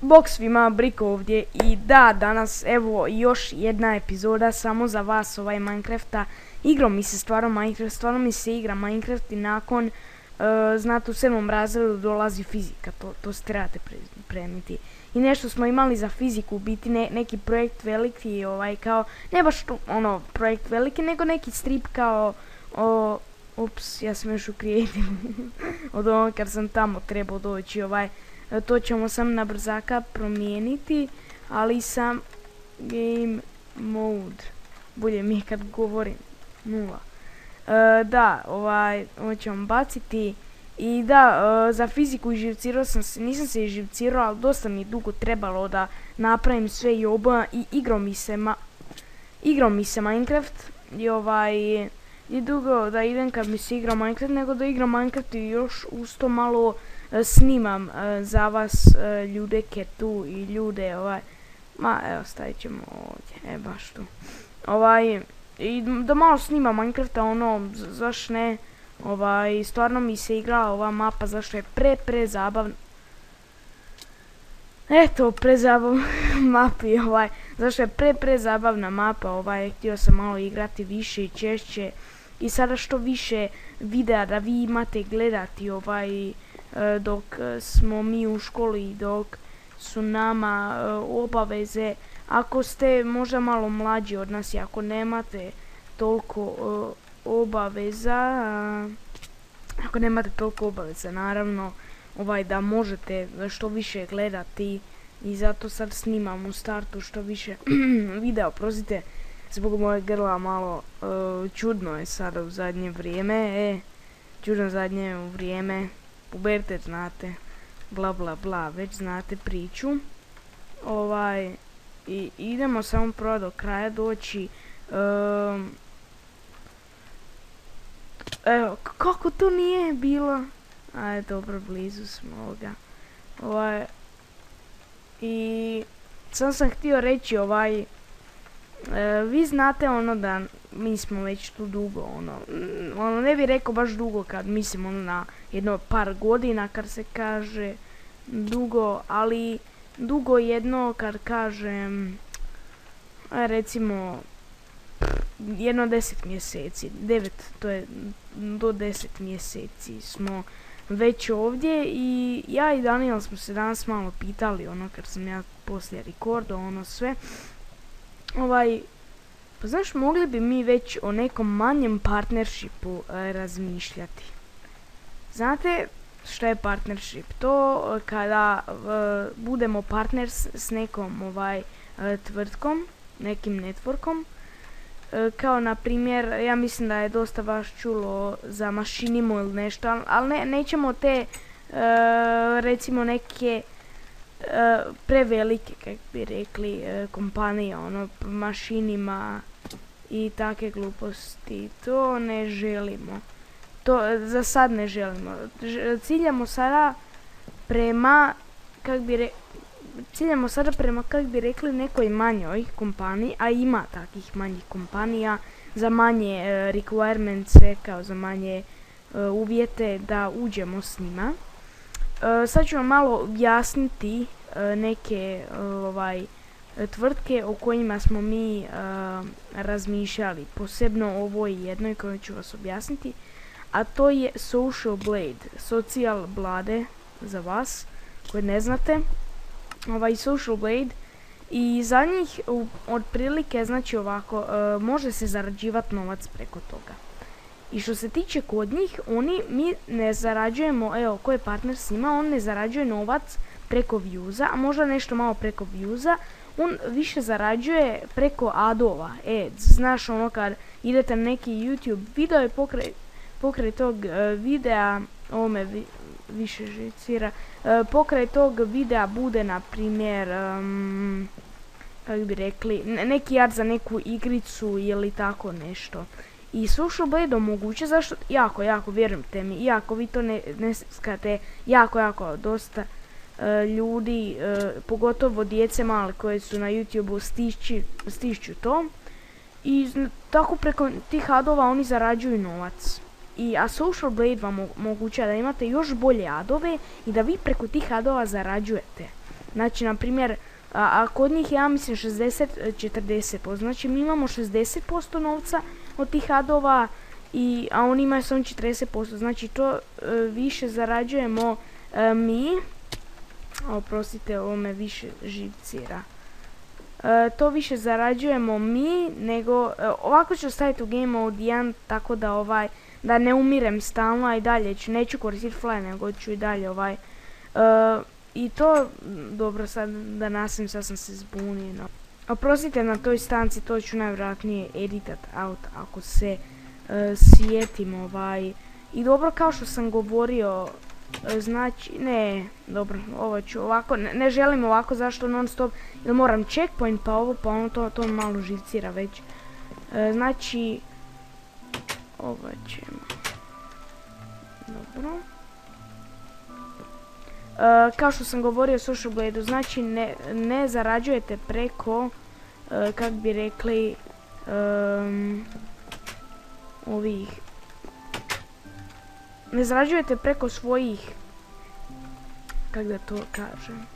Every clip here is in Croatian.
Bok svima, Briko ovdje i da, danas evo još jedna epizoda samo za vas Minecrafta. Igrom mi se stvarno mi se igra Minecraft i nakon, znate, u 7. razredu dolazi fizika, to se trebate pripremiti. I nešto smo imali za fiziku, biti neki projekt veliki, kao, ne baš ono projekt veliki, nego neki strip kao, ups, ja sam još u creative, od onog kad sam tamo trebao doći, to ćemo sam na brzaka promijeniti, ali sam game mode, bolje mi je kad govorim 0. Da, ovo ćemo baciti i da, za fiziku živcirao sam se, nisam se živcirao, ali dosta mi je dugo trebalo da napravim sve i i igrao mi se Minecraft i dugo da idem kad mi se igra Minecraft, nego da igram Minecraft i još uz to malo snimam za vas ljude tu i ljude ma evo stavit ćemo ovdje, baš tu i da malo snimam Minecrafta, zašto ne, stvarno mi se igra ova mapa, zašto je prezabavna. Eto, prezabavna mapa i zašto je prezabavna mapa, htio sam malo igrati više i češće i sada što više videa da vi imate gledati dok smo mi u školi, dok su nama obaveze. Ako ste možda malo mlađi od nas i ako nemate toliko obaveza, naravno, da možete što više gledati i zato sad snimam u startu što više videa, oprostite, zbog moje grla malo čudno je sada u zadnje vrijeme, pubertet znate, bla bla bla, već znate priču. I idemo samo prvo do kraja doći. Evo, kako to nije bilo? Ajde, dobro, blizu smo ovoga. I sam htio reći vi znate da mi smo već tu dugo, ne bih rekao baš dugo kad mislim na jedno par godina kad se kaže dugo, ali dugo jedno kad kažem recimo jedno 10 mjeseci, 9, to je do 10 mjeseci smo već ovdje i ja i Daniel smo se danas malo pitali kad sam ja poslije rekordao sve. Pa znaš, mogli bi mi već o nekom manjem partnershipu razmišljati. Znate što je partnership? To kada budemo partner s nekom tvrtkom, nekim networkom, kao na primjer, ja mislim da je dosta vas čulo za Machinima ili nešto, ali nećemo te recimo neke prevelike, kako bi rekli, kompanije, Machinima i takve gluposti, to ne želimo. To za sad ne želimo. Ciljamo sada prema, kako bi rekli, nekoj manjoj kompaniji, a ima takvih manjih kompanija, za manje requirements, kao za manje uvjete da uđemo s njima. Sad ću vam malo objasniti neke tvrtke o kojima smo mi razmišljali, posebno o ovoj jednoj koju ću vas objasniti, a to je Social Blade, Social Blade za vas koji ne znate, Social Blade, i za njih otprilike znači ovako, može se zarađivati novac preko toga. I što se tiče kod njih, mi ne zarađujemo, evo, ko je partner s njima, on ne zarađuje novac preko viewsa, a možda nešto malo preko viewsa, on više zarađuje preko adova, znaš kad idete na neki YouTube video i pokraj tog videa, više žicira, pokraj tog videa bude, na primjer, kako bi rekli, neki ad za neku igricu ili tako nešto. I Social Blade omoguće, zašto, jako, vjerujte mi, iako vi to ne skate, jako, dosta ljudi, pogotovo djece male koje su na YouTube-u stišću to. I tako preko tih adova oni zarađuju novac. A Social Blade vam omogućava da imate još bolje adove i da vi preko tih adova zarađujete. Znači, na primjer, a kod njih ja mislim 60-40%. Znači, mi imamo 60% novca od tih adova, a oni imaju samo 40%. Znači, to više zarađujemo mi. Oprostite, ovo me više živcira. To više zarađujemo mi, nego ovako ću staviti u game mode 1, tako da da ne umirem stalno, a i dalje neću koristiti fly, nego ću i dalje i to, dobro, sad da nasim, sad sam se zbunio. Oprostite, na toj stanci to ću najvjerojatnije editat out ako se sjetim i dobro, kao što sam govorio, znači, dobro, ovo ću ovako, ne želim ovako, zašto non stop, jer moram checkpoint, pa ovo, pa ono, to malo živcira već. Znači, ovo ćemo, dobro. Kao što sam govorio o Social Blade-u, znači ne zarađujete preko, kak bi rekli, ne zarađujete preko svojih, kak da to kažem,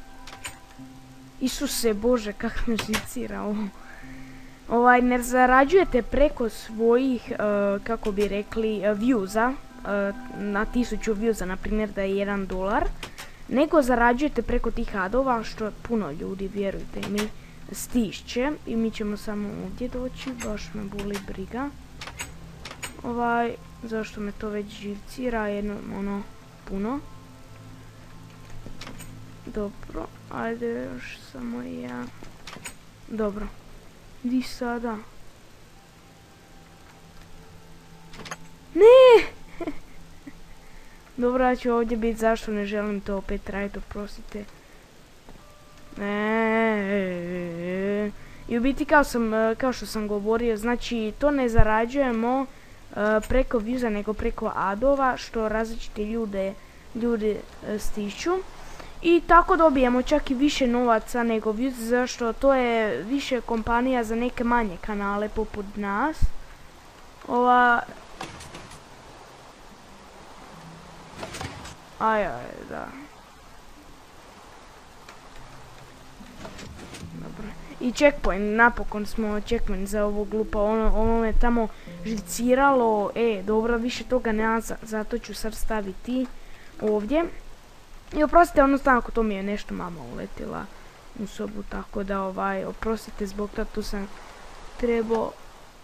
Isuse Bože, kak me živcira ovo. Ne zarađujete preko svojih, kako bi rekli, viewsa, na 1000 viewsa, na primjer da je $1, nego zarađujete preko tih adova, što puno ljudi, vjerujte mi, stišće. I mi ćemo samo ovdje doći, baš me boli briga. Zašto me to već živcira, puno. Dobro, ajde još samo ja. Dobro, di sada? Ne! Dobro, ja ću ovdje biti, zašto ne želim to opet raditi, oprostite. I u biti, kao što sam govorio, znači to ne zarađujemo preko viewsa, nego preko adova, što različite ljude stiču. I tako dobijemo čak i više novaca nego views, zašto to je više kompanija za neke manje kanale poput nas. Da. Dobro. I checkpoint, napokon smo checkpoint za ovo glupa, ono me tamo živciralo, dobro, više toga nema, zato ću sad staviti ovdje. I oprostite, jednostavno ako to mi je nešto mama uletila u sobu, tako da oprostite zbog toga, tu sam trebao,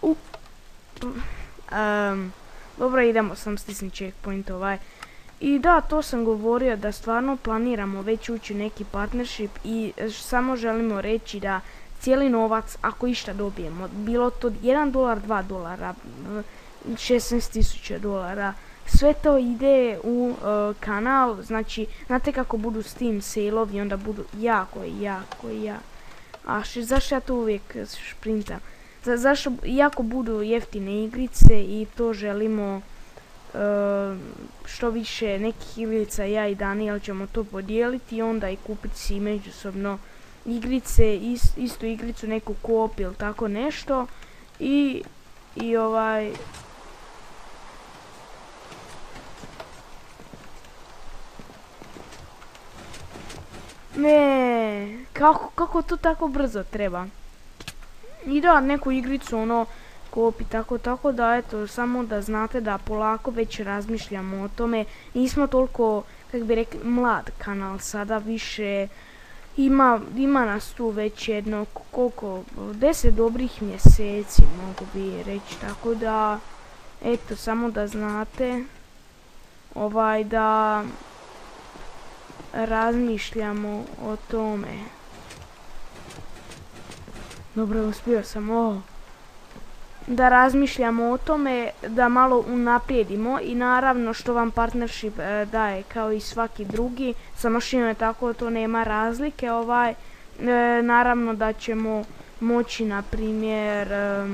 dobro, idemo, sam stisni checkpoint I da, to sam govorio da stvarno planiramo već ući u neki partnership i samo želimo reći da cijeli novac, ako išta dobijemo, bilo to $1, $2, $16,000, sve to ide u kanal. Znači, znate kako budu Steam sale-ovi, onda budu jako. Zašto ja to uvijek šprintam? Zašto jako budu jeftine igrice i to želimo što više nekih igrica, ja i Daniel ćemo to podijeliti i onda i kupiti si međusobno igrice, istu igricu, neku co-op ili tako nešto i ne, kako to tako brzo treba? I da, neku igricu kopi, tako da, eto, samo da znate da polako već razmišljamo o tome. Nismo toliko, kako bi rekli, mlad kanal, sada više ima nas tu već jedno, koliko, 10 dobrih mjeseci, mogu bi reći, tako da, eto, samo da znate, da razmišljamo o tome. Dobro, uspio sam, da razmišljamo o tome, da malo unaprijedimo i naravno što vam partnership daje kao i svaki drugi, sa mašinom je tako, to nema razlike, naravno da ćemo moći, na primjer,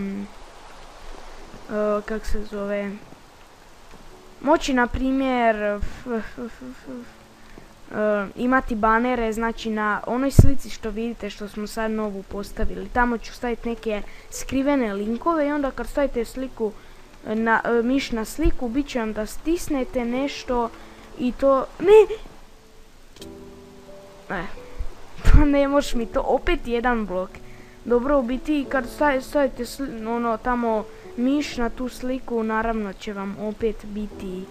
kak se zove, moći, na primjer, imati banere, znači na onoj slici što vidite, što smo sad novu postavili, tamo ću staviti neke skrivene linkove i onda kad stavite sliku, miš na sliku, bit će vam da stisnete nešto i to, ne možeš mi to, opet jedan blok. Dobro, u biti kad stavite ono tamo miš na tu sliku, naravno će vam opet biti,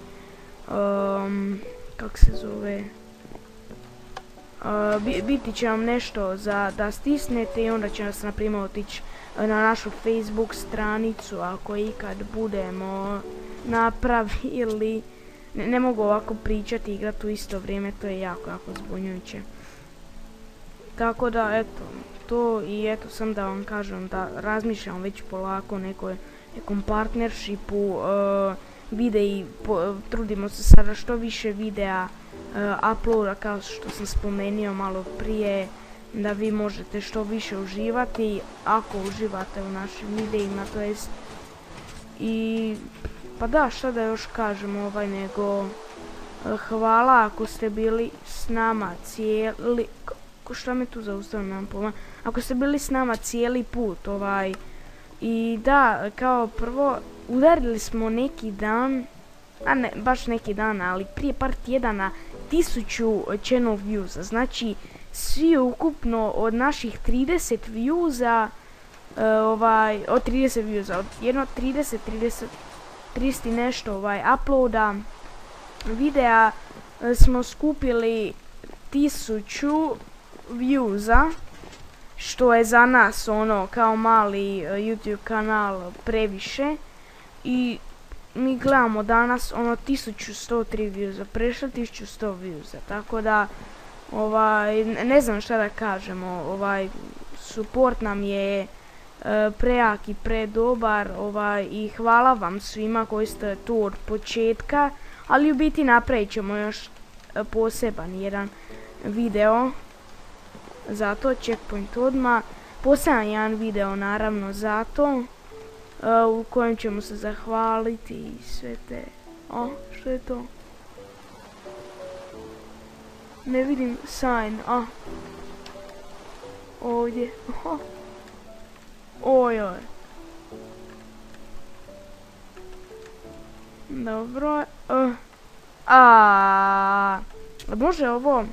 kako se zove, biti će vam nešto za da stisnete i onda će nas na primjer otići na našu Facebook stranicu ako ikad budemo napravili. Ne mogu ovako pričati i igrati u isto vrijeme, to je jako zbunjujuće. Tako da eto, to i eto sam da vam kažem da razmišljam već polako o nekom partnershipu, videi, trudimo se sada što više videa uploada kao što sam spomenuo malo prije, da vi možete što više uživati ako uživate u našim videima, to jest i pa da, šta da još kažem nego hvala ako ste bili s nama cijeli, šta me tu zaustavljam, nemam pojma, ako ste bili s nama cijeli put i da, kao prvo udarili smo neki dan, a ne baš neki dan, ali prije par tjedana 1000 channel viewsa, znači svi ukupno od naših 30 viewsa, od 30 viewsa, od jedno 30 nešto uploada videa smo skupili 1000 viewsa, što je za nas ono kao mali YouTube kanal previše i mi gledamo danas ono 1103 viewsa, prešlo 1100 viewsa, tako da ne znam šta da kažemo, support nam je prejak i predobar i hvala vam svima koji ste tu od početka, ali u biti napravit ćemo još poseban jedan video, zato checkpoint odmah, poseban jedan video naravno zato, u kojem ćemo se zahvaliti i sve te, što je to? Ne vidim sign, ovdje, ojoj. Dobro, može ovo?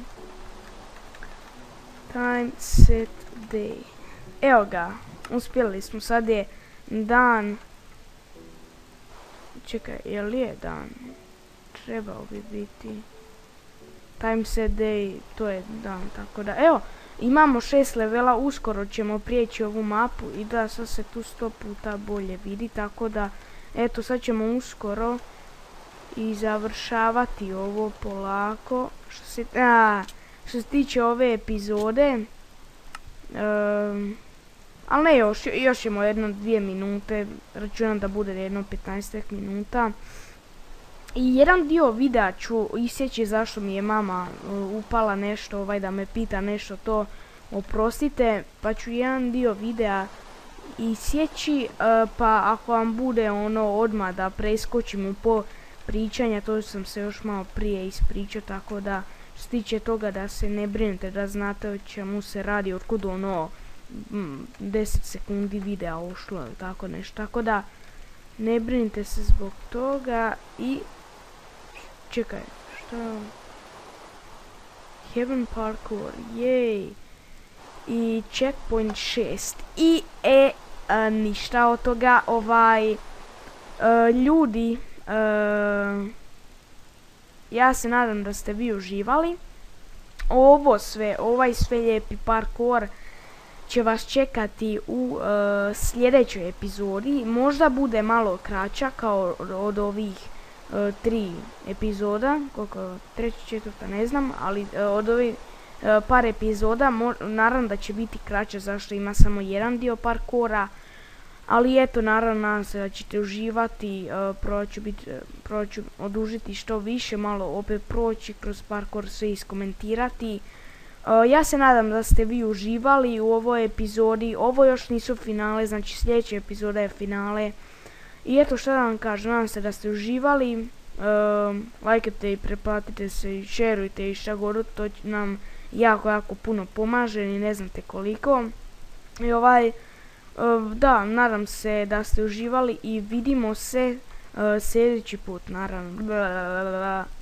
Time set day. Evo ga, uspjeli smo, sad je dan. Čekaj, je li je dan? Trebao bi biti. Time set day, to je dan, tako da, evo, imamo 6 levela, uskoro ćemo prijeći ovu mapu i da sad se tu 100 puta bolje vidi, tako da, eto, sad ćemo uskoro i završavati ovo polako. Što se tiče ove epizode, ali ne još ćemo jedno 2 minute, računam da bude jedno 15 minuta. I jedan dio videa ću isjeći zašto mi je mama upala nešto, da me pita nešto to, oprostite, pa ću jedan dio videa isjeći, pa ako vam bude odmah da preskočimo po pričanja, to sam se još malo prije ispričao, tako da što se tiče toga da se ne brinete, da znate o čemu se radi, otkud 10 sekundi videa ušlo ili tako nešto, tako da ne brinite se zbog toga. I čekaj, šta je ovo? Heaven Parkour, jej! I checkpoint 6 i ništa od toga, ljudi, ja se nadam da ste vi uživali. Ovaj sve lijepi parkour će vas čekati u sljedećoj epizodi. Možda bude malo kraća kao od ovih 3 epizoda, koliko, treća, četvrta, ne znam, ali od ovih par epizoda, naravno da će biti kraća zašto ima samo jedan dio parkora, ali eto, naravno nadam se da ćete uživati, probat ću odužiti što više, malo opet proći kroz parkour, sve iskomentirati. Ja se nadam da ste vi uživali u ovoj epizodi, ovo još nisu finale, znači sljedeća epizoda je finale. I eto, šta da vam kažem, nadam se da ste uživali, lajkajte i pretplatite se i šerujte i šta god, to nam jako puno pomaže i ne znate koliko. I da, nadam se da ste uživali i vidimo se sljedeći put, naravno.